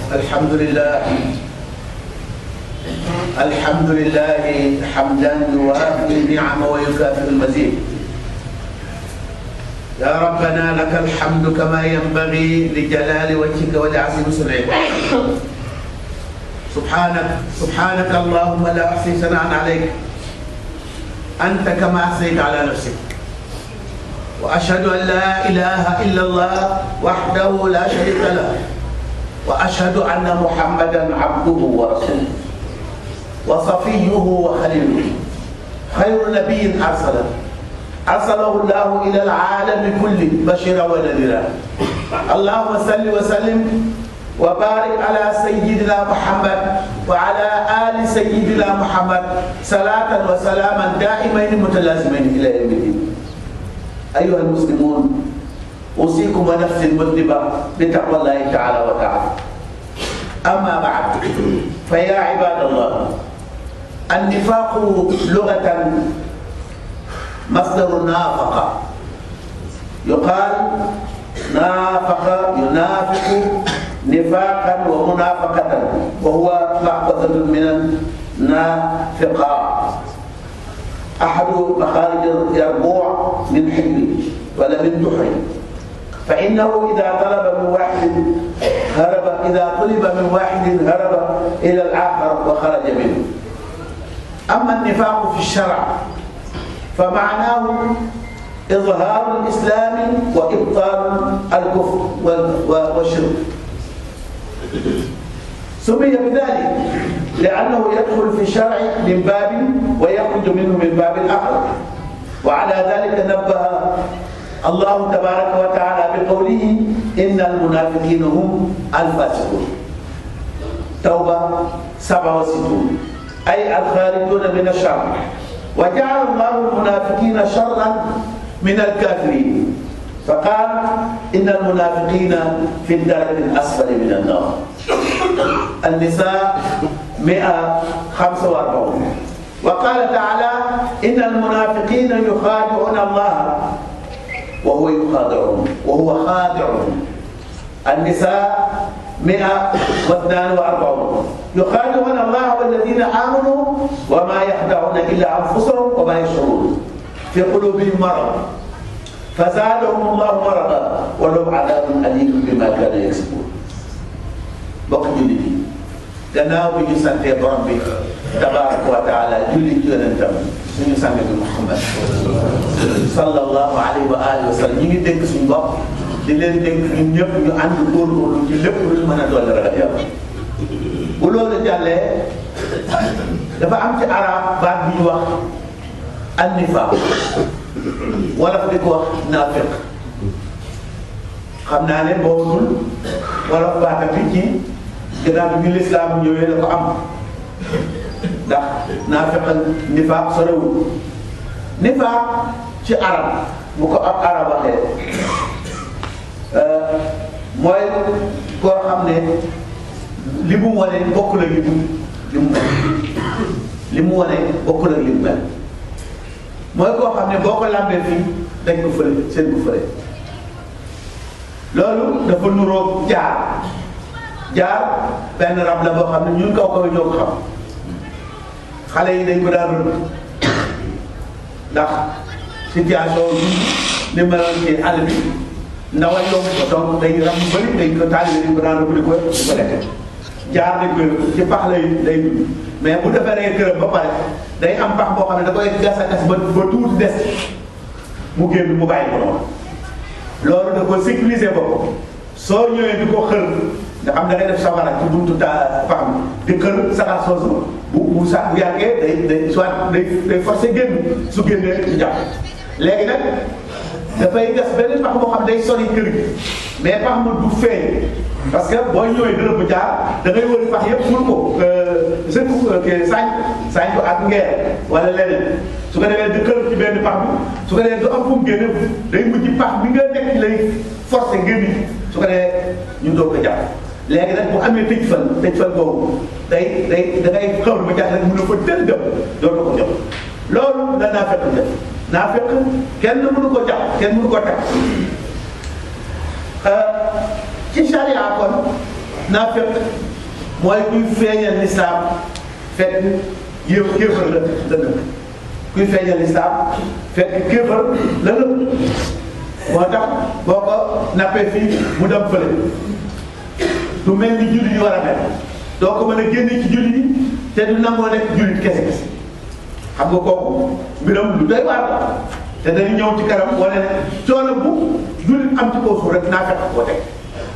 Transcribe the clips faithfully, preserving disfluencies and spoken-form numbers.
الحمد لله الحمد لله حمدا يوافي النعم ويكافئ المزيد. يا ربنا لك الحمد كما ينبغي لجلال وجهك ولعظيم سمعك. سبحانك سبحانك اللهم لا احصي ثناء عليك انت كما اثنيت على نفسك. واشهد ان لا اله الا الله وحده لا شريك له، واشهد ان محمدا عبده ورسوله وصفيه وخليله، خير نبي ارسله ارسله الله الى العالم كله بشيرا ونذيرا. اللهم صل وسلم وبارك على سيدنا محمد وعلى ال سيدنا محمد صلاه وسلاما دائمين متلازمين الى يوم الدين. ايها المسلمون، اوصيكم ونفسي المذنبه بتقوى الله تعالى وتعالى. اما بعد، فيا عباد الله، النفاق لغه مصدر نافق، يقال نافق ينافق نفاقا ومنافقة، وهو مأخوذ من النافقة، أحد مخارج اليربوع من حلم ولا من دحر، فإنه إذا طلب من واحد هرب إذا طلب من واحد هرب إلى الآخر وخرج منه. أما النفاق في الشرع فمعناه إظهار الإسلام وإبطال الكفر والشرك. سمي بذلك لأنه يدخل في الشرع من باب ويخرج منه من باب آخر. وعلى ذلك نبه الله تبارك وتعالى بقوله إن المنافقين هم الفاسقون. توبة سبعة وستون، أي الخارجون من الشر. وجعل الله المنافقين شرا من الكافرين، فقال إن المنافقين في الدرك الأسفل من النار. النساء مئة وخمسة وأربعين. وقال تعالى إن المنافقين يخادعون الله وهو يخادعهم وهو خادعهم. النساء مئة واثنان وأربعون. يخادعون الله والذين آمنوا وما يخدعون إلا أنفسهم وما يشعرون، في قلوبهم مرض فزادهم الله مرضا ولهم عذاب أليم بما كانوا يكسبون. bokk jullit yi, gannaaw bi ñu santee borom bi tabaraka wa taala julli ci yonentam suñu sang bi Muhammad sallallahu alayhi wa alihi wa sallam, ñu ngi dénk suñu bopp di leen dénk ñun ñëpp ñu ànd góorgóorlu ci lépp lu mën a dolli ragal yàlla. bu loolu jàllee, dafa am ci arab baat bi ñu wax an-nifaaq, wala di ko wax naafiq. xam naa ne boobu wala baata bi ci gannaaw bi lislaam ñëwee la ko am, ndax naafiq nifaaq sorewul. nifaaq ci arab bu ko ab arab waxee mooy koo xam ne li mu wane bokkul ak li mu li mu li mu wane bokkul ak li mu mel. mooy koo xam ne boo ko lambee fii dañ ko fële seen ko fële. loolu dafa nuroog jaar jaar benn rab la boo xam ne ñun kaw kaw ñoo ko xam. xale yi dañ ko daan rëbb ndax situation bi ni meloon ci àll bi ndawal yomb ko, donc day rab yu bëri dañ ko taalibe dañ ko daan rëbb di ko di ko lekk. jaar dañ koy ci pax lay lay dund, mais bu defaree këram ba pare day am pax boo xam ne da koy gas a gas ba ba tuuti des mu génn mu bàyyi ko noonu. loolu da ko sécuriser boppam. soo ñëwee di ko xër nga xam da ngay def safara ci buntu ta pax mi di xër saxaar soosu bu bu sax bu yàggee day day soit day day forcer génn, su génnee di jàpp. léegi nag dafay gas benn pax boo xam day sori kër gi, mais pax ma du feeñ parce que boo ñëwee dërëm bu jaar da ngay wëri pax yëpp ful ko surtout que saañ saañ ko ak ngeer wala leneen. su ko defee di kër ci benn pax bi su ko defee du am fu mu génne day mujj pax bi nga nekk lay forcer génn su ko defee ñu doog ko jàpp. léegi nag bu amee tëj fan tëj fan boobu day day da ngay xawlu ba jàpp rek mën na ko tël dem dootu ko jox. loolu la naafeq def. naafeq kenn mënu ko jàpp kenn mënu ko teg ci charia kon naafeq mooy kuy feeñal lislaam fekk yéef kéefar la la nëbb kuy feeñal lislaam fekk kéefar la nëbb moo tax boo ko nappee fii mu dem fële du mel ni jullit yi war a mel doo ko mën a génne ci jullit yi te du nangoo nekk jullit kese kese xam nga kooku mbiram lu doy waar la te dañu ñëw ci kanam wane ne coono bu jullit am ci kaw suuf rek naa fekk koo teg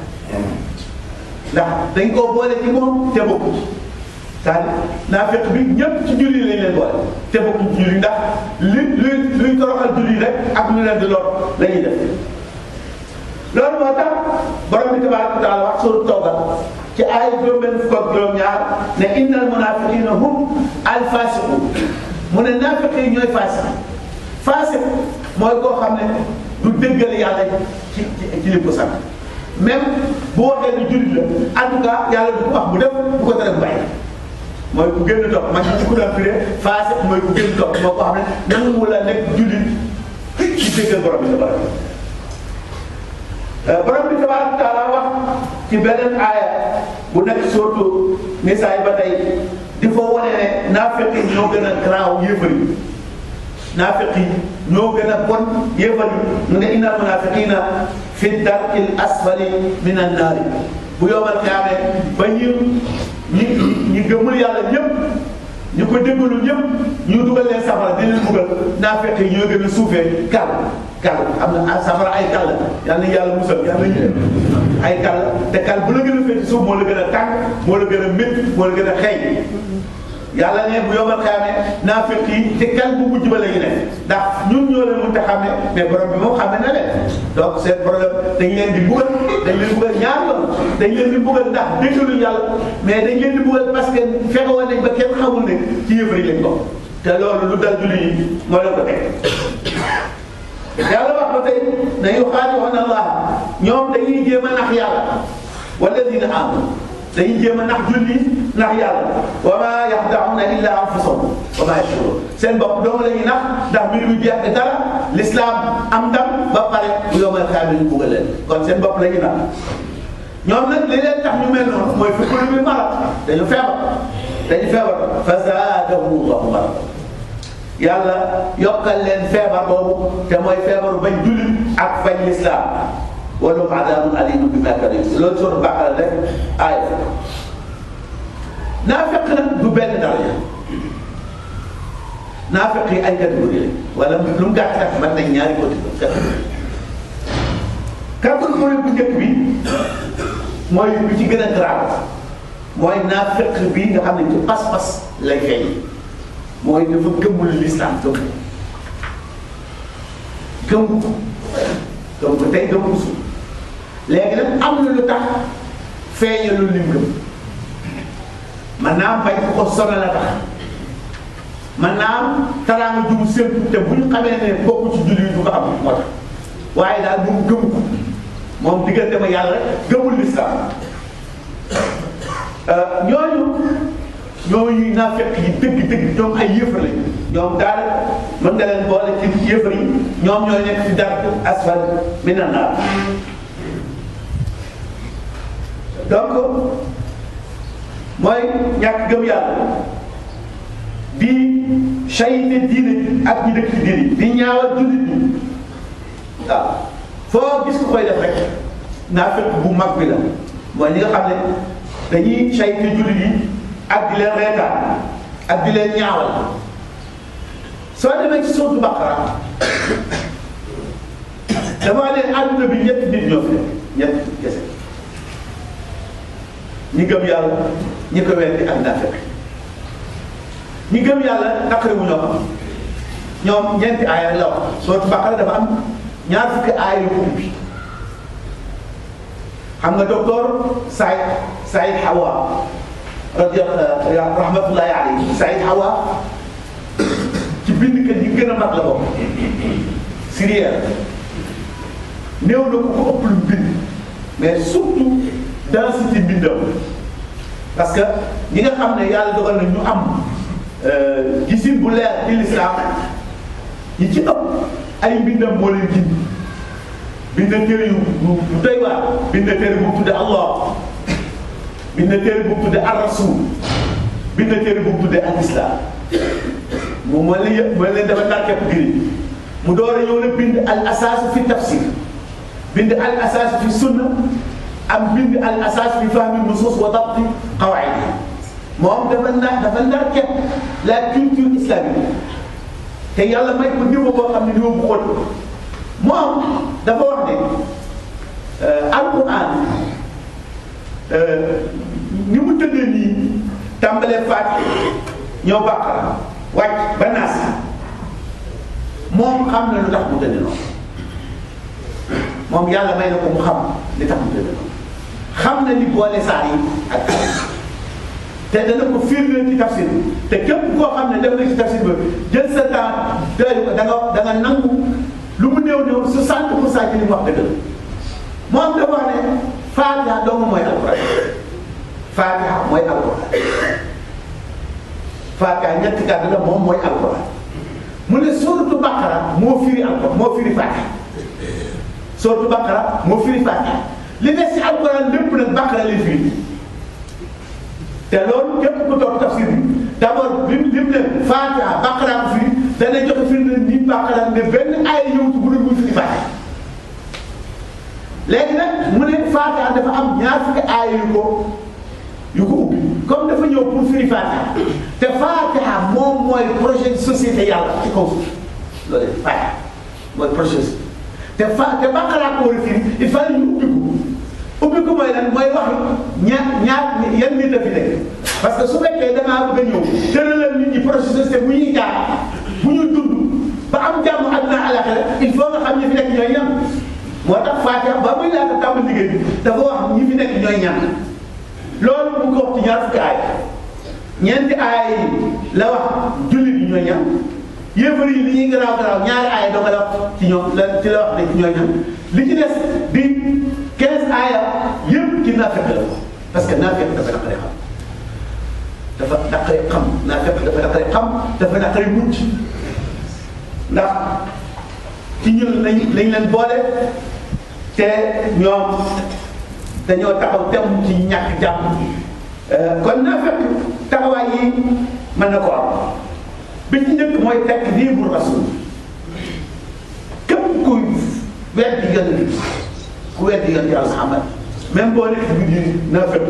ndax dañ koo boole ci moom te bokku ci c'est-à-dire naa fekk bi ñëpp ci jullit lañ leen boole te bokku ci jullit ndax li luy luy toroxal jullit rek ak lu leen di lor la ñuy def loolu moo tax borom bi tabaaraka wa taala wax soo toogal ci ay juróom-benn fukk ak juróom-ñaar ne innal munaafiqiina hum al-faasiquun mu ne naafiq yi ñooy faasiq faasiq mooy koo xam ne du déggal yàlla ci ci ci li ko sant même bu waxee ni jullit la en tout cas yàlla du ko wax bu def bu ko tere bu bàyyi mooy ku génn topp man ci ku doon firee faasiq mooy ku génn topp moo ko xam ne nangu la nekk jullit ci déggal borom bi tabaaraka borom bi tabaaraka taala wax ci beneen aaya bu nekk surtout Nisaa ba tey di fa wane ne naafiq yi ñoo gën a garaaw yéefar yi naafiq yi ñoo gën a bon yéefar yi mu ne innal munaafiqiina fi darkil asfali minan naari bu yowmal qiyaama ba ñu ñi ñi gëmul yàlla ñëpp ñu ko déggalu ñëpp ñu dugal leen safara di leen dugal naafiq yi ñoo gën a suufee kàll kàll am na safara ay kàll yal na yàlla musal yal na ñu ay kàll te kàll bu la gën a féeti suuf moo la gën a tàng moo la gën a métti moo la gën a xeeñ yàlla ne bu yomal xamee naafiq yi te kàll bu mujj ba la ñu ne ndax ñun ñoo leen mënut a xamee mais borom bi moom xamee na leen donc seen problème dañ leen di buggal dañ leen di buggal ñaar yoon dañ leen di buggal ndax déggaluñ yàlla mais dañ leen di buggal parce que fexe woon nañ ba kenn xamul ne ci yëfar yi lañ ko te loolu lu dal julli yi moo leen ko teg yàlla wax ba tey ne yuxaadi'uuna Allah ñoom dañuy jéem a nax yàlla walladiina aamanu dañuy jéem a nax julli nax yàlla wa maa yaxda'uuna illaa anfusahum wa maa yash'uruun seen bopp dong la ñuy nax ndax mbir mi jeex dara l'islam am ndam ba pare bu yawmal qiyaama ñu buggal leen kon seen bopp la ñuy nax ñoom nag li leen tax ñu mel noonu mooy fi kulli bi marad dañu feebar dañu feebar fa zaadahum Allahu maradan yàlla yokkal leen feebar boobu te mooy feebaru bañ jullit ak bañ l'islam wa lahum adaabun aliimun bimaa kaanu yaksibuun loolu sura Baqara rek aaya naafeq nag du benn daraja naafeq yi ay catégorie wala lu mu gàtt kat mën nañ ñaari côté catégorie bu njëkk bi mooy bi ci gën a grave mooy naafeq bi nga xam ne ci pas-pas lay feeñ mooy dafa gëmul l'islam gëm gëm gëm ko tey gëm ko suuf léegi nag am na lu tax feeñalul lim gëm man naa am bañ ko ko sonal la tax man naa am taraanga jubu séntu te bu ñu xamee ne bokku ci julli yi du ko am moo tax waaye daal moom gëm ko moom diggante ma yàlla rek gëmul l'islam ñooñu ñooñu naafeq yi dëgg-dëgg ñoom ay yëfar lañu ñoom daal mën nga leen boole ci yëfar yi ñoom ñooy nekk ci dark asfal minan naar donc mooy ñàkk gëm yàlla di sayte diine ji ak ñi dëkk ci diine ji di ñaawal jullit ñi waaw foo gis ko koy def rek naafeq bu mag bi la mooy ñi nga xam ne dañuy sayte jullit yi ak di leen reetaan ak di leen ñaawal soo demee ci suuratu Baqara dafa ne àdduna bi ñetti nit ñoo fi nekk ñetti kese ñi gëm yàlla ñi ko weddi ak naafeq ñi gëm yàlla naqari wu ñoo xam ñoom ñeenti aaya la wax suuratu Baqara dafa am ñaar fukki aaya yu ko ubbi xam nga docteur Saïd Saïd Hawa radiyallahu rahmatullahi alayhi Saïd Hawa ci bindkat yi gën a mag la bokk Syrienne néew na ko ko ëpp lu bind mais surtout densité mbindam parce que ñi nga xam ne yàlla dogal na ñu am gisin bu leer ci l'islam yi ci ëpp ay mbindam moo leen gindi bind téere yu yu doy waar bind téere bu tudde Allah bind na téere bu tuddee ar rasul bind na téere bu tuddee al islam moom moo leen yëpp moo leen dafa nar képp giri mu door a ñëw na bind al asaasu fi tafsir bind al asaasu fi sunna am bind al asaasu fi fahmi nusus wa dabti qawaid moom dafa nar dafa nar képp la culture islamique te yàlla may ko niveau boo xam ne niveau bu xóot moom dafa wax ne alquran ni mu tëddee nii tàmbalee Faatiha ñëw Baqara wàcc ba Naas moom xam na lu tax mu tëddee noonu moom yàlla may na ko mu xam li tax mu tëddee noonu xam na li boole saar yi ak te dana ko firndeel ci tafsir te képp koo xam ne def na ci tafsir ba jël sa temps doylu ko da nga da nga nangu lu mu néew néew soixante pour cent ci li mu wax dëgg moom dafa wax ne Faatiha doomu mooy alquran Faatiha mooy alquran Faatiha ñetti kàddu la moom mooy alquran mu ne suuratu Baqara moo firi alquran moo firi Faatiha suuratu Baqara moo firi Faatiha li des ci alquran lépp nag Baqara lay firi te loolu képp ku toog tafsir bi d'abord lim lim ne Faatiha Baqara ko firi dana joxe firnde ni Baqara ne benn ay ñëw ci bu dul muy firi Faatiha léegi nag mu ne Faatiha dafa am ñaar fukki aaya yu ko yu ko ubbi comme dafa ñëw pour firi Faatiha te Faatiha moom mooy projet de société yàlla ci kaw suuf loolu de Faatiha mooy projet te fa te Baqara ko war a firi il faut ñu ubbi ko ubbi ko mooy lan mooy wax ñaar ñaar yan nit a fi nekk parce que su fekkee damaa bëgg a ñëw tëralal nit ñi projet de société bu ñuy jaar bu ñu dund ba am jàmm àdduna àllaaxira il faut nga xam ñi fi nekk ñooy ñam moo tax Faatiha ba muy laata tàmbali liggéey bi dafa wax ñi fi nekk ñooy ñan loolu mu ngi ko wax ci ñaar fukki aay ñeenti aay yi la wax jullit yi ñooy ñan yéefar yi li ñuy garaaw garaaw ñaari aay doo nga la wax ci ñoom la ci la wax ne ñooy ñan li ci des di quinze aaya yëpp ci naafeq la ko parce que naafeq dafa naqaree xam dafa naqaree xam naafeq dafa naqaree xam dafa naqaree mucc ndax ci ñun lañ lañ leen boole te ñoom dañoo taxaw tem ci ñàkk jàmm kon na fekk taxawaay yi mën na ko am bi ci njëkk mooy takdiibu rasul képp kuy weddi yonent bi ku weddi yonent Yàlla Muhammad même boo nekk bi di na fekk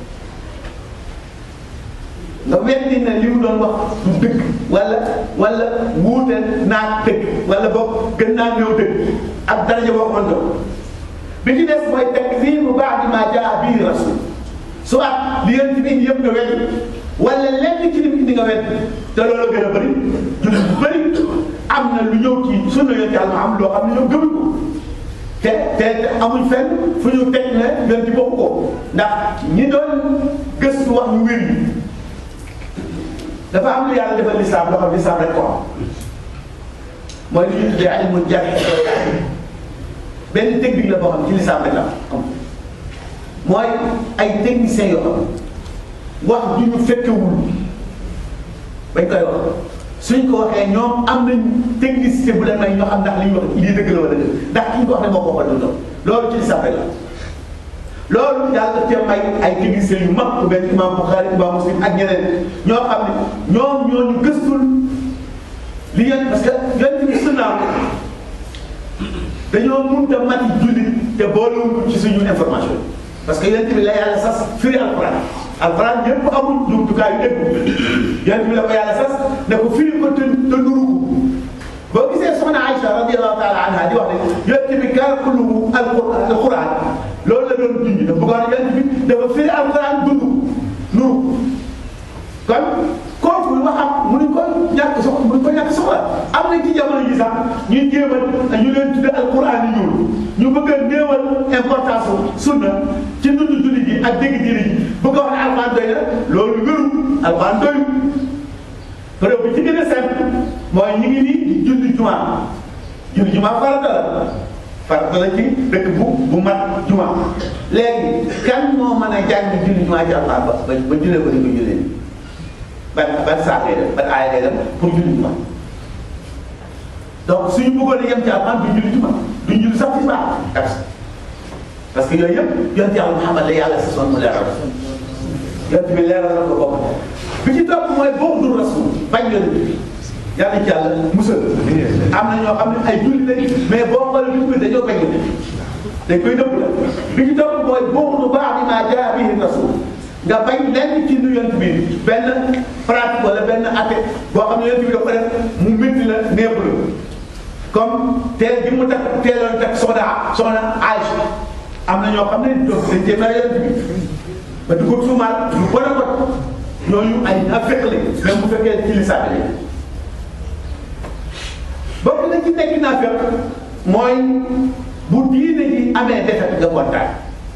nga weddi ne li mu doon wax du dëgg wala wala wuute naa dëgg wala boog gën naa néew dëgg ak daraja boo ko mën doon bi ci des mooy takdiibu ba'di maa jaa bihi rasul soit li yonent bi indi yëpp nga weddi wala lenn ci li mu indi nga weddi te loolu gën a bëri jullit bu bëri am na lu ñëw ci sunna yonent Yàlla am loo xam ne ñoom gëmuñ ko te te amuñ fenn fu ñu teg ne yonent bokk ko ndax ñi doon gëstu wax ñu wér yi dafa am lu yàlla defal lislaam loo xam ne lislaam rek ko am mooy li ñuy tuddee ilmul jarh benn technique la boo xam ne ci lislaam rek la am mooy ay techniciens yoo xam wax du ñu fekkewul bañ koy wax suñ ko waxee ñoom am nañ technicité bu leen may ñoo xam ndax li ñu wax lii dëgg la wala dëgg ndax ki ñu ko wax ne moo ko waxal du loolu ci lislaam rek la loolu yàlla cee may ay techniciens yu mag ku benn imam Bukhari imam Muslim ak ñeneen ñoo xam ne ñoom ñoo ñu gëstul li ngeen parce que yonent bi sunnaam dañoo mënut a mati jullit te boolewuñ ci suñu information parce que yonent bi la yàlla sas firi alquran alquran ñëpp amul jumtukaay yu dégg yonent bi la ko yàlla sas ne ko firi ko te te nuru ko boo gisee soxna Aïcha radiyallahu taala anha di wax ne yonent bi kaana kulluhu alquran loolu la doon junj dafa bëggoon yonent bi dafa firi alquran dund nuru kon kooku waxam mënuñ ko ñàkk soxla mënuñ ko ñàkk soxla am na ci jamono ji sax ñuy jéemal ñu leen tudde alquran yi ñuul ñu bëgg a néewal importance sunna ci dundu jullit yi ak dégg diine ji bëgg a wax ne alquran doy na loolu wéru alquran doy preuve bi ci gën a simple mooy ñu ngi nii di julli jumaa julli jumaa farata la farata la ci dëkk bu bu mat jumaa léegi kan moo mën a jàng julli jumaa ci alquran ba ba ba jullee ko ni ko jullee ban ban saa ngay def ban aaya ngay def pour julli jumaa donc suñu bëggoon a yem ci alquran duñ julli jumaa duñ julli sax ci baax parce que yooyu yëpp yonent Yàlla Muhammad la yàlla sa son mu leeral yonent bi leeral na ko bopp bi ci topp mooy bughdu rasul bañ yonent bi yàlla ci yàlla musal am na ñoo xam ne ay julli lañ mais boo xoolee li ñu dañoo bañ yonent bi dañ koy nëbb la bi ci topp mooy bughdu ba'di maa jaa bihi rasul nga bañ lenn ci nu yonent bi benn pratique wala benn atte boo xam ne yonent bi dafa def mu métti la néew la comme teel bi mu takk teeloon takk soxna soxna Aïcha am na ñoo xam ne donc dañ cee mere yonent bi ba du ko tuumaal lu bon a bon ñooñu ay naafeq lañ même bu fekkee ci lislaam lañ bokk na ci nekk naafeq mooy bu diine ji amee defet nga kontaan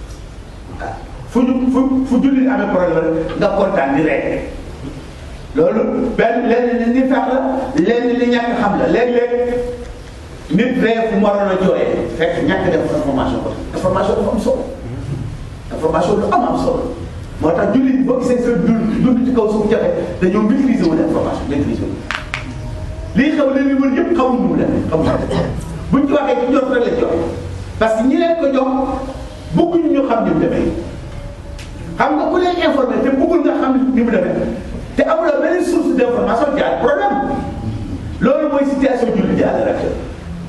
fu ñu fu fu jullit amee problème nga kontaan di rek loolu benn lenn ni fex la lenn li ñàkk xam la léeg-léeg nit ree fu mu waroon a jooyee fekk ñàkk def information ko information dafa am solo information lu am am solo moo tax jullit boo gisee seen dund dund ci kaw suuf jafe dañoo maîtriser wu information maîtriser wu lii xew li wër yëpp xamuñu mu dem xamuñu buñ ci waxee ci jot rek la joxe parce que ñi leen ko jox bëgguñu ñu xam ni mu demee xam nga ku leen informé te bëggul nga xam ni mu demee te amuloo beneen source d' information jaar problème loolu mooy situation jullit ji à l'heure actuelle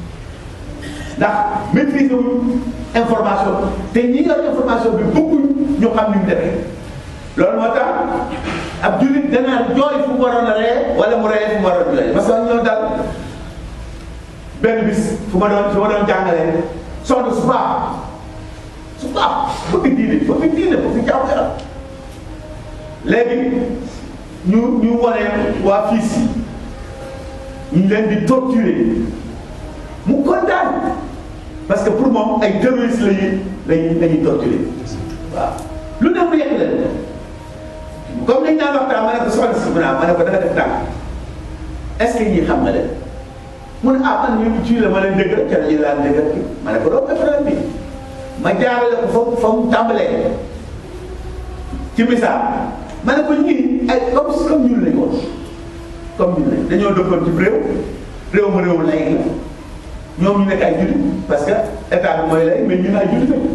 ndax maîtriser wuñ information te ñi yor information bi bëgguñ ñu xam ni mu demee loolu moo tax ab jullit danaa jooy fu mu waroon a ree wala mu ree fu mu waroon a jooy parce que ñoo dal benn bis fu ma doon fu ma doon jàngalee soxna su baax su baax bëgg diine bëgg diine bëgg jaamu yàlla léegi ñu ñu wane waa fii si ñu leen di torturer mu kontaan parce que pour moom ay terroristes lañuy lañuy lañuy torturer waaw lu ne mu yegg leen comme dañ naan waxtaan ma ne ko soxna si ma ne ko da nga def tànk est-ce que ñii xam nga leen mu ne ah man mii ci la ma leen dégg rek ca la ñuy daan dégg rek ma ne ko doo problème bi ma jaarale ko fa fa mu tàmbalee ci misaal ma ne ko ñii ay comme comme ñun lañ woon comme ñun lañ dañoo dëkkoon ci réew réew ma réew lay la ñoom ñu nekk ay jullit parce que état bi mooy lay mais ñun ay jullit lañ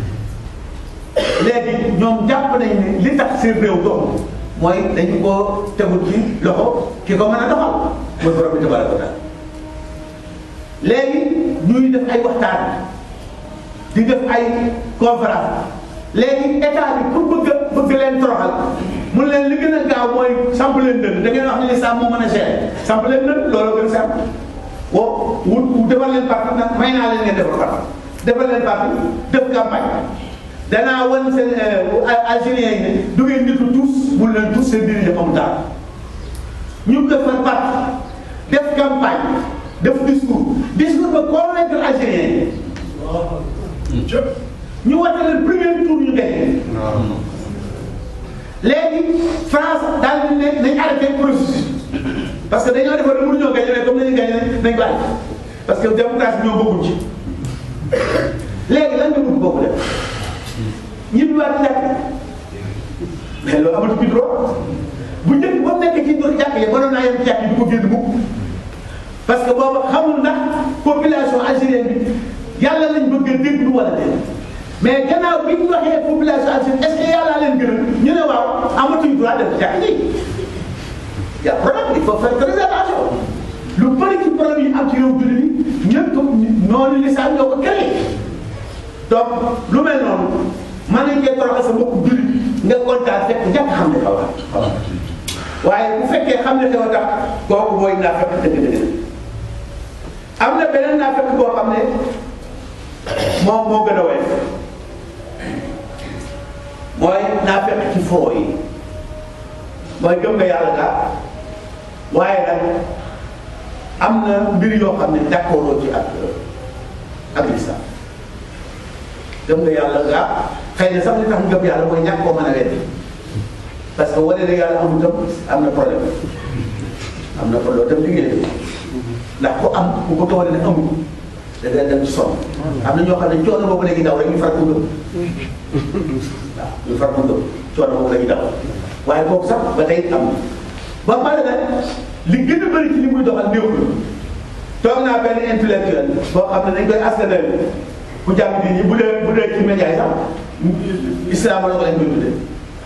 léegi ñoom jàpp nañ ne li tax seen réew dox mooy dañu koo tegul ci loxo ki ko mën a doxal mooy borom bi tabaraka wa taala léegi ñuy def ay waxtaan di def ay conférence léegi état bi pour bëgg a bëgg leen toroxal mun leen li gën a gaaw mooy samp leen dënn da ngeen wax ne lislaam moo mën a gérer samp leen dënn loolu gën samp woo wut defal leen parti nag may naa leen ngeen defal parti defal leen parti def campagne danaa wan seen algériens yi du ngeen nitu tous mun leen tous seen dirigeant comme daal ñu defal parti def campagne def discours discours ba convaincre algériens yi ñu wate leen premier tour ñu gagné léegi France daal di ne nañ arrêté processus parce que dañoo defoon ne mënuñoo gagné mais comme nañu gagné nañ ko arrêté parce que démocratie ñoo bokkuñ ci léegi lan nga bëgg bokku def ñibbi waat jàkk mais loolu amatu ci droit bu njëkk ba mu nekk ci droit jàkk yi mënoon naa yem jàkk yi du ko génn mukk parce que booba xamul ndax population algérienne bi yàlla lañ bëgg a déglu wala déet mais gannaaw bi ñu waxee population algérienne est-ce que yàlla leen gën a ñu ne waaw amatuñ droit def jàkk ji y a problème il faut faire très attention lu bëri ci problème yi am ci réew jullit yi ñëpp noonu lislaam ñoo ko créé donc lu mel noonu mën nañ cee toroxal sa mbokku jullit nga kontaan fekk njëkk xam ne xaw a waaye bu fekkee xam ne xew a tax kooku mooy naa fekk dëgg-dëgg am na beneen naa fekk boo xam ne moom moo gën a woyof mooy naa fekk ci foo yi mooy gëm nga yàlla daal waaye nag am na mbir yoo xam ne d'accord ci ak ak lislaam gëm nga yàlla gaa xëy na sax li tax gëm yàlla mooy ñàkk koo mën a weddi parce que wane ne yàlla amul tam am na problème am na problème tam liggéey ndax ku am ku bëgg a wane ne amul da ngay dem ci sonn am na ñoo xam ne coono boobu la ñuy daw rek ñu far ko gëm waaw ñu far ko gëm coono boobu la ñuy daw waaye boobu sax ba tey am ba pare nag li gën a bëri ci li muy doxal néew la toog naa benn intellectuel boo xam ne dañ koy askanal bu jàng bi ñi bu dee bu dee ci média yi sax islam la ko lañ koy tuddee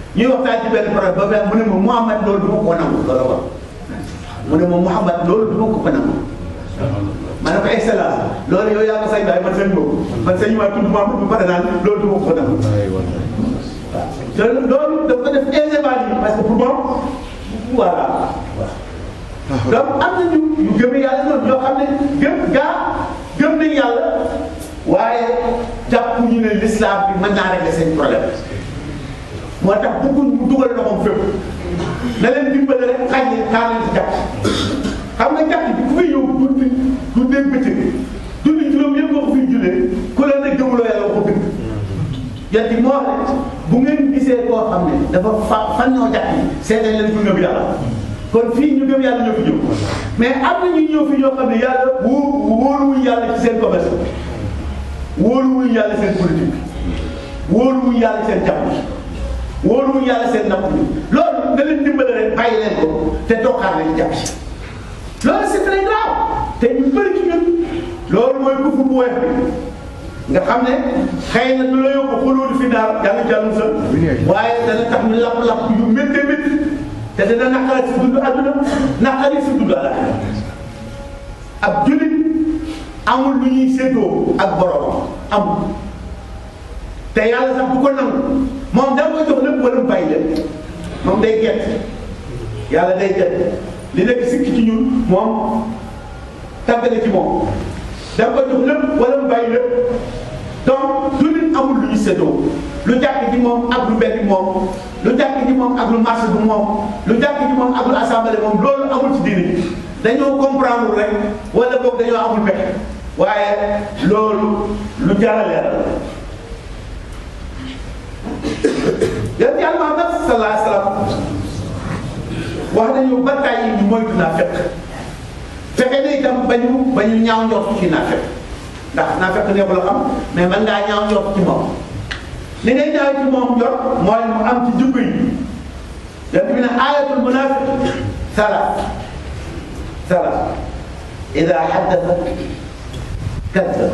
ñuy waxtaan ci benn problème ba benn mu ne ma Mouhamad loolu du ma ko nangu loolu wax mu ne ma Mouhamad loolu du ma ko ko nangu ma ne ko excellence loolu yow yaa ko sañ waaye man sañ boobu man sañ maa tudd Mouhamad bu pare naan loolu du ma ko nangu waaw te loolu dafa def aisément yi parce que pour moom voilà waaw donc am na ñu ñu gëm yàlla noonu ñoo xam ne gëm gaa gëm nañ yàlla waaye jàpp ñu ne l'islam bi mën naa régler seen problème moo tax bëgguñ mu dugal loxoom fépp na leen dimbale rek xañ ne xaar leen si jàpp xam nga jàpp bi ku fi ñëw du du dégg bëccëg julli juróom yëpp nga ko fiy jullee ku la ne gëmuloo yàlla wax ko dëgg yàlla moo wax ne bu ngeen gisee koo xam ne dafa fa fan ñoo jàpp yi seetal leen fi ngëm yàlla kon fii ñu gëm yàlla ñoo fi ñëw mais am na ñu ñëw fi ñoo xam ne yàlla wóo wóoluwuñ yàlla ci seen commerce wóoluwuñ yàlla seen politique wóoluwuñ yàlla seen jàpp wóoluwuñ yàlla seen napp bi loolu nga leen dimbale rek bàyyi leen ko te toqaar leen jàpp loolu c'est très grave te ñu bëri ci ñun loolu mooy kufur bu weex bi nga xam ne xëy na du la yóbbu xulóolu fi daal yàlla jàllum sa waaye dana tax ñu lapp-lapp yu méttee métti te dana naqari si dund àdduna naqari si dund àllaaxira ab jullit amul lu ñuy séddoo ak boromam amul te yàlla sax bu ko nangu moom da koy jox lépp wala mu bàyyi lépp moom day gett yàlla day gett li nekk sikki ci ñun moom tàggale ci moom da koy jox lépp wala mu bàyyi lépp donc jullit amul lu ñuy séddoo lu jàkk ji moom ak lu benn moom lu jàkk ji moom ak lu marché bu moom lu jàkk ji moom ak lu assemblée moom loolu amul ci diine ji dañoo comprendre rek wala boog dañoo amul pexe waaye loolu lu jar a leeral yéen yàlla Muhammad sallallahu alayhi wa sallam wax nañu ba tàyyi ñu moytu naa fekk fexe ne itam bañu bañu ñaaw njort ci naa fekk ndax naa fekk neexu la xam mais man ngaa ñaaw njort ci moom li ngay ñaaw ci moom njort mooy mu am ci jikko yi yéen bi ne ayatul munafiq salaat salaat ida haddasa kadaba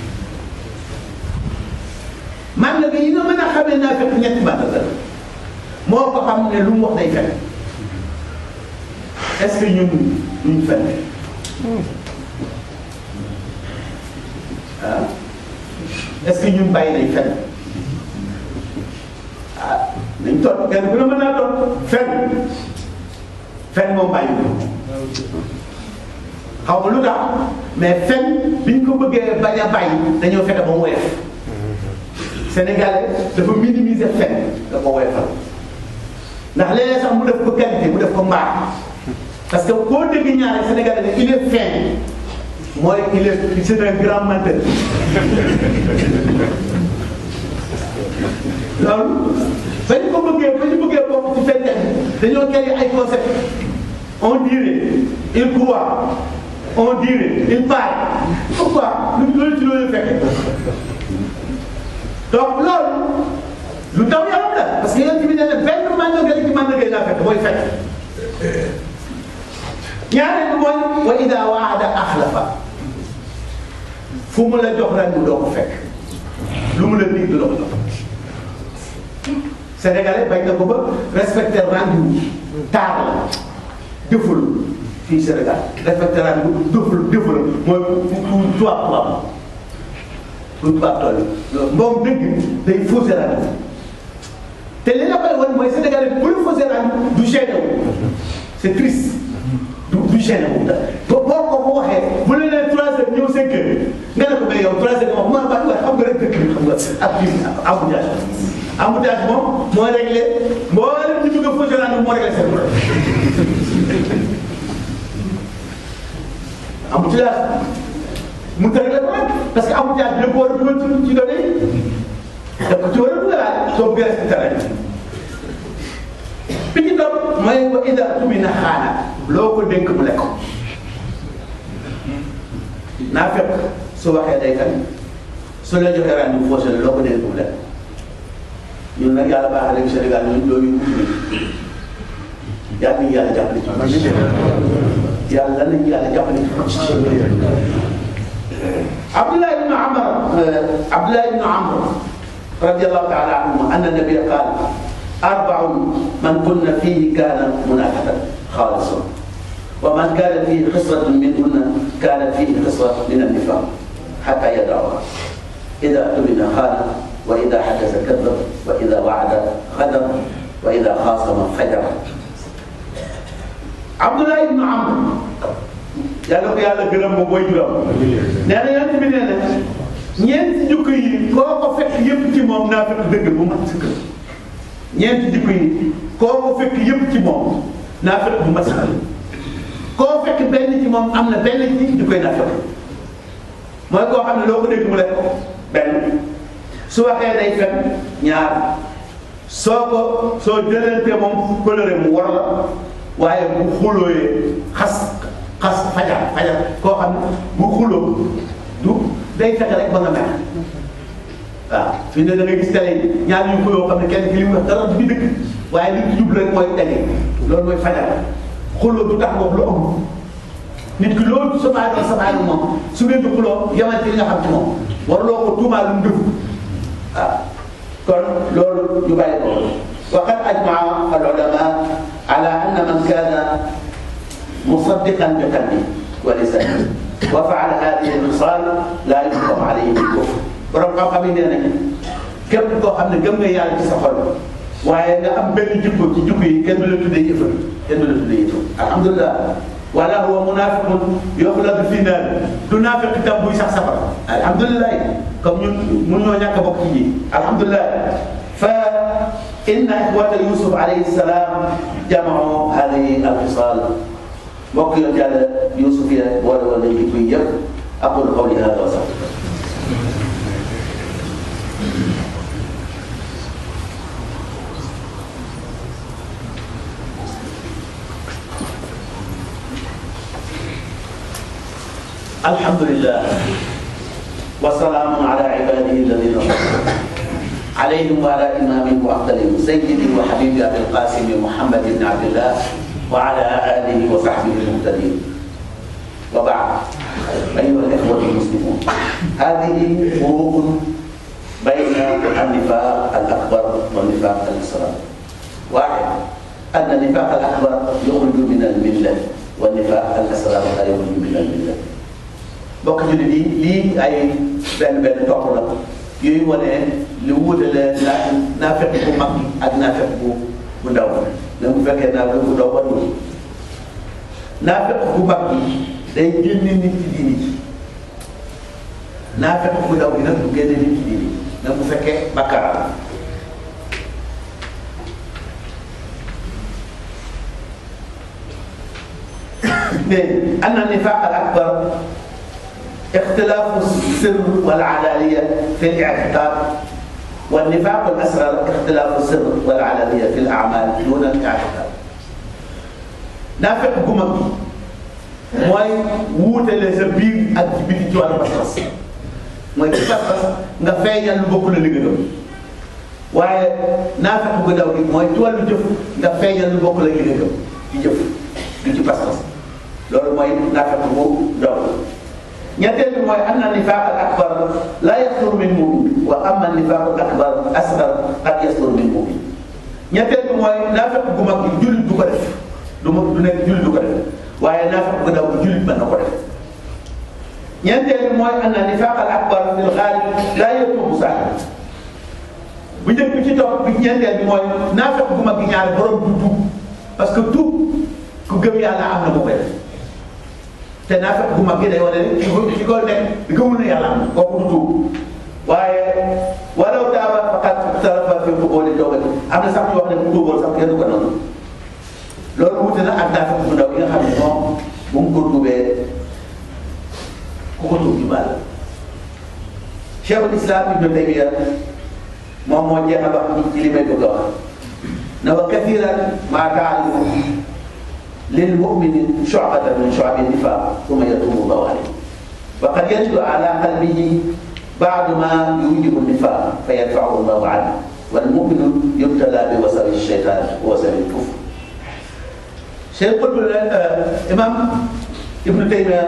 man la yi nga mën a xamee naa fekk ñetti mandarga moo ko xam ne lu mu wax day fen est-ce que ñun duñ fen ah est-ce que ñun bàyyi nañ fen ah nañ toog kenn ku ne mën naa toog fen fen moom bàyyi ko xaw ma lu tax mais fen biñ ko bëggee bañ a bàyyi dañoo fexe ba mu woyof Sénégalais dafa minimiser fen da ko woyofal ndax léeg-léeg sax mu def ko qualité mu def ko mbaax parce que koo dégg ñaare Sénégalais ne il est fin mooy il est c'est un grand menteur loolu ba ñu ko bëggee ba ñu bëggee bokk ci fenn dañoo créé ay concept on dirait il croit on dirait il parle pourquoi lu loolu ci loolu fekk donc loolu lu taw yaram la parce que yéen tamit ne benn mandarga ci mandarga naa fekk mooy fekk ñaareel bi mooy wa ida waada axlafa fu mu la jox ren mu doo ko fekk lu mu la dig du la ko jox Sénégalais bañ na ko ba respecté rendez-vous taar la deful fii Sénégal respecté rendez-vous deful deful mooy pour tubaab tubaab pour tubaab tool yi moom dëgg day faussé rendez-vous te li la koy wan mooy Sénégalais bu la faussé rendez-vous du gêné wu c'est triste du du gêné wu boo ko ko waxee bu la nee trois heures ñëw cinq heures nga ne ko mais yow trois heures wax ma ba xam nga rek dëkk bi xam nga ak kii embouteillage embouteillage moom moo réglé mboolem ñu bëgg a faussé rendez-vous moo réglé seen problème embouteillage mu tëral la problème parce que embouteillage bi la ko war a dugal ci ci données yi daf ko ci war a dugalaat soo bëggee respecté rajo bi ci topp mooy wa ida tumina xaana loo ko dénk mu lekk naa fekk su waxee day kan su la joxee rendez-vous faussé la loo ko dénk mu lekk ñun nag yàlla baaxale ci Sénégal ñun loolu yu yàlla nañu yàlla jàppale ci yàlla nañu yàlla jàppale ci Abdullah ibn Amr Abdullah ibn Amr radiyallahu ta'ala anhu anna nabiyya qala arbaun man kunna fihi kaana munaafiqan xaalisan wa man kaana fihi xislatun minhunna kaana fihi xisla min annifaq xataa yadaaha ida tumina xaana wa ida xadasa kadab wa ida waada xadar wa ida xaasama fajara. Abdullah ibnu Amr yàlla ko yàlla gërëm moom mooy juróom nee na yonent bi nee na ñeenti jikko yi koo ko fekk yëpp ci moom naa fekk dëgg bu mat sëkk. ñeenti jikko yi koo ko fekk yëpp ci moom naa fekk bu mat sëkk. koo fekk benn ci moom am na benn ci jikkoy naa fekk mooy koo xam ne loo ko dégg mu lekk benn su waxee day fen ñaar soo ko soo jëlante moom coloré mu war la waaye bu xulooyee xas xas fajar fajar koo xam ne bu xuloo du day fexe rek ba nga mer waaw fi ne da ngay gis télé yi ñaar ñu xuloo xam ne kenn ki li mu wax dara du dëgg waaye li ci jublu rek mooy daje loolu mooy fajar xuloo du tax nga wax lu amul nit ki loolu sabaano sabaano moom su ngeen di xuloo yamal ci li nga xam ci moom warloo ko tuumaal lu mu def waaw kon loolu ñu bàyyi ko waqad ajmaa al ulama ala anna man kaana musaddiqan bi qalbi wa lisani wa faala hadihi al xisaal laa yuhkam alayhi bil kufr borom xam-xam yi nee nañ képp koo xam ne gëm nga yàlla ci sa xol waaye nga am benn jikko ci jikko yi kenn du la tuddee yëfër kenn du la tuddee yëfër alhamdulilah wala huwa munafiqun yuxladu fi naar du naafiq itam buy sax safara alhamdulilah comme ñun mun ñoo ñàkk a bokk ci ji alhamdulilah fa inna ixwata Yusuf alayhi salaam jamau hadihi alxisaal mbokk yoon yàlla Yusuf ya boole woon nañ jikko yi yëpp aqulu qawli hada wa astaghfirullah. alhamdulillah wa salaamun ala ibadihi alladina alayhim wa ala imamihim wa afdalihim sayyidi wa habibi abil qasim Muhammad ibn Abdillah wa ala alihi wa sahbihi al-muhtadin wa ba'd أيها الإخوة المسلمون هذه فروق بين النفاق الأكبر والنفاق الأصغر. واحد أن النفاق الأكبر يخرج من الملة والنفاق الأصغر لا يخرج من الملة. bokk jullit yi lii ay benn benn topp la yooyu wane lu wutale naa naafeq bu mag ak naafeq bu bu ndaw même bu fekkee naafeq bu ndaw wàllu naafeq bu mag bi day génne nit ci diini ji naafeq bu ndaw bi nag du génne nit ci diini même bu fekkee bakkaar mais anna nifaaq al akbar اختلاف السر والعلانية في الاعتقاد والنفاق الأصغر اختلاف السر والعلانية في الأعمال دون الاعتقاد. نافق gu mag mooy wuutale sa biir ak biti ci wàllu pas-pas mooy ci pas-pas nga feeñal lu bokkul li nga gëm waaye naafiq gu ndaw gi mooy ci wàllu jëf nga feeñal lu bokkul li nga gëm ci jëf du ci pas-pas loolu mooy naafiq bu ndaw. ñetteel bi mooy anna nifaaq al akbar laa yasduru min mu'min wa amma nifaaq al akbar asghar qad yasduru min mu'min. ñetteel bi mooy naafiq gu mag gi jullit du ko def du ma du nekk jullit du ko def waaye naafiq gu ndaw gi jullit mën na ko def. ñeenteel bi mooy anna nifaaq al akbar fil ghalib laa yatuubu saahibuhu. bu njëkk bi ci topp bi ñeenteel bi mooy naafiq gu mag gi ñaari borom du tuub parce que tuub ku gëm yàlla am na ko koy def. te naafeq bu mag gi day wane ne ci ko ci ko nekk gëmul na yàlla am kooku du tuub waaye walaw taaba faqad ikhtalafa fi qubuli tawbati am na sax ñu wax ne bu tuuboon sax kenn du ko noonu loolu wute na ak naafeq bu ndaw yi nga xam ne moom bu mu ko tuubee ku ko tuub ci baal Cheikhul Islam Ibn Taymiya moom moo jeex a wax ci li may bëgg a wax na wa kathiran maa taalimu للمؤمن شعبة من شعب النفاق ثم يتوب ظواهره وقد يجد على قلبه بعد ما يوجب النفاق فيدفعه الله عنه والمؤمن يبتلى بوسائل الشيطان ووسائل الكفر. شيخ الإمام ابن تيمية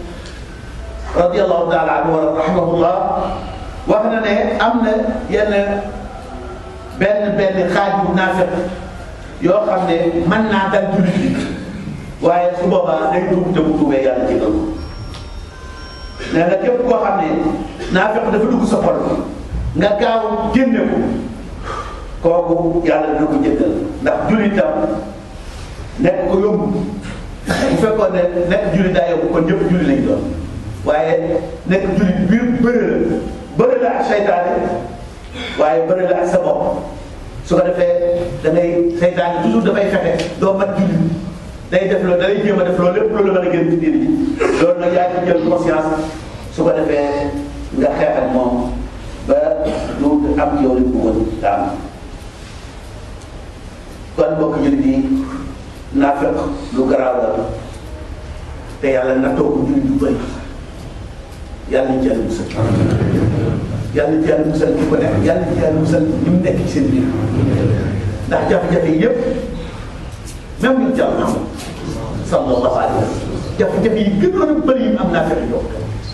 رضي الله تعالى عنه ورحمه الله wax na ne am na yenn benn benn xaaj bu naafeq yoo xam ne mën naa dal jullit bi waaye su boobaa day tuub te bu tuubee yàlla ci loolu nee na képp koo xam ne naafeq dafa dugg sa xol nga gaaw génne ko kooku yàlla dina ko jëggal ndax jullitam nekk ko yomb bu fekkoon ne nekk julli daa yomb kon ñëpp julli lañ doon waaye nekk julli biir bëri la bëri la ak seytaane waaye bëri la ak sa bopp su ko defee da ngay seytaane toujours dafay fexe doo mat julli day def loolu da lay jéem a def loolu lépp loolu la mën a génn ci diine ji loolu nag yaa ngi jël conscience su ko defee nga xeex ak moom ba du am yow li mu woon daam kon mbokk jullit yi naafeq lu garaaw la te yàlla nattoo ko jullit du bëri yàlla ñu ci yàlla musal yàlla ñu ci yàlla musal ki ko nekk yàlla ñu ci yàlla musal ñi mu nekk ci seen biir ndax jafe-jafe yi yëpp même ñu jàll na sallallahu alayhi wa sallam jafe-jafe yi gënoon a bëri yi am naafeq yow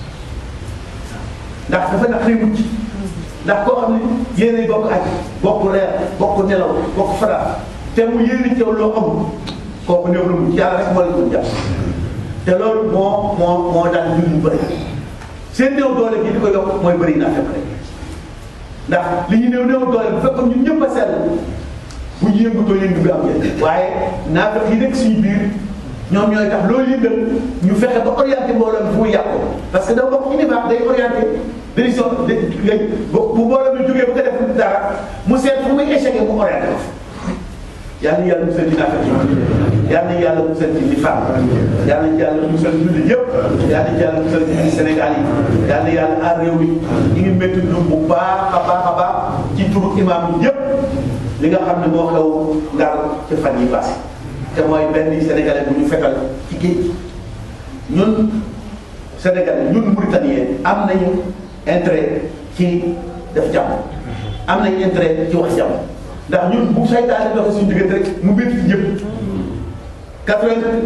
ndax dafa naqari mucc ndax koo xam ne yéenay bokk añ bokk reer bokk nelaw bokk fanaan te mu yéene ci yow loo amul kooku néew na mucc yàlla rek moo leen ko jàpp te loolu moo moo moo daan jur ñu bëri seen néew doole gi di ko yokk mooy bëri naa fekk rek ndax li ñu néew néew doole bu fekkoon ñun ñëpp a sell bu ñu yëngatoo yëngu bi am njëriñ waaye naa fekk yi nekk suñu biir ñoom ñooy tax loolu yëngal ñu fexe ba orienté mbooloo mi fu muy yàqu parce que da bokk ci nifaaq day orienté décision de ngay bu mbooloo mi jógee bu ko def dara mu seet fu muy échec mu orienté ko yal na yàlla musal ci naafeq yal na yàlla musal ci nifaaq yal na yàlla musal jullit yëpp yal na yàlla musal ci Sénégal yi yal na yàlla aar réew mi ñu ngi métti lu bu baax a baax a baax ci turu imam yi yëpp li nga xam ne moo xew Ndar ci fan yi passé te mooy benn sénégalais bu ñu fekkal ci géej ñun sénégalais ñun mauritanien am nañu intérêt ci def jàmm am nañu intérêt ci wax jàmm ndax ñun bu saytaane doxee suñu diggante rek mu métti ñëpp quatre-vingt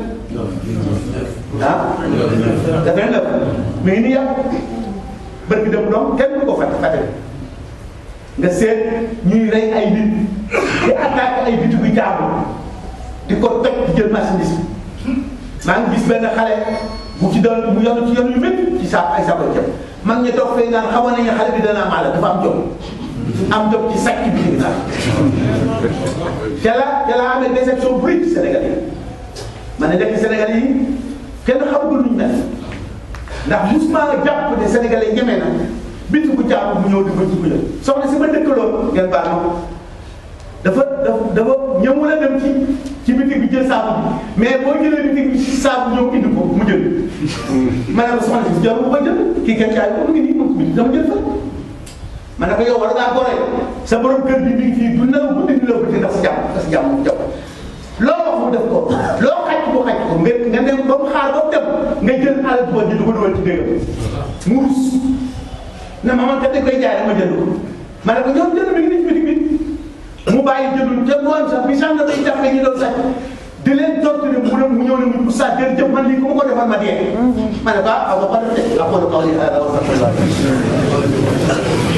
ah quatre-vingt-neuf mais ni yàq bërki dem doom kenn du ko fàtte fàtte nga seet ñuy rey ay nit di attaqué ay bitu bi jaamu di ko toj di jël marchandise maa ngi gis benn xale bu ci doon mu yonu ci yoon yu métti ci saako ay saako ceeb mag ñi toog fay naan xamoon nañu xale bi dana maala dafa am jom am jom ci sàcc bi di naan te la te la amee déception bu rëy ci Sénégal yi ma ne nekk Sénégal yi kenn xamagul luñ mel ndax musuma jàpp ne Sénégalais ñeme na bitu bu jàpp bu ñëw di ko ci ko jël soxna si ma dëkkaloon ngeen baal ma dafa dafa dafa ñëwul a dem ci ci bitig bi jël saabu bi mais boo jëlee bitig bi si saabu ñëw indi ko mu jël ma ne ko soxna si jarul ko jël kii kenn jaay ko mu ngi nii moom bi dama jël fa ma ne ko yow war ngaa gore sa borom kër bi mi ngi fii du naw guddi di la bëti ndax si jàmm ndax si jàmm mu jàpp loo wax mu def ko loo xaj ko xaj ko nga nga dem ba mu xaar ba mu dem nga jël alal tuba ji du ko dugal ci dégg mu rus ne ma man kat dañ koy jaay dama jënd ko ma ne ko ñoom jënd mi ngi nii ci bitig bi mu bàyyi jëndul te ngoon sax bi sànq day jàpp ñu doon sàcc di leen torturer mu ne mu ñëw ne mu sa jërëjëf man lii ku ma ko defal ma dee ma ne ko ah aw ma ko def de aqulu qawli hada wa astaghfirullah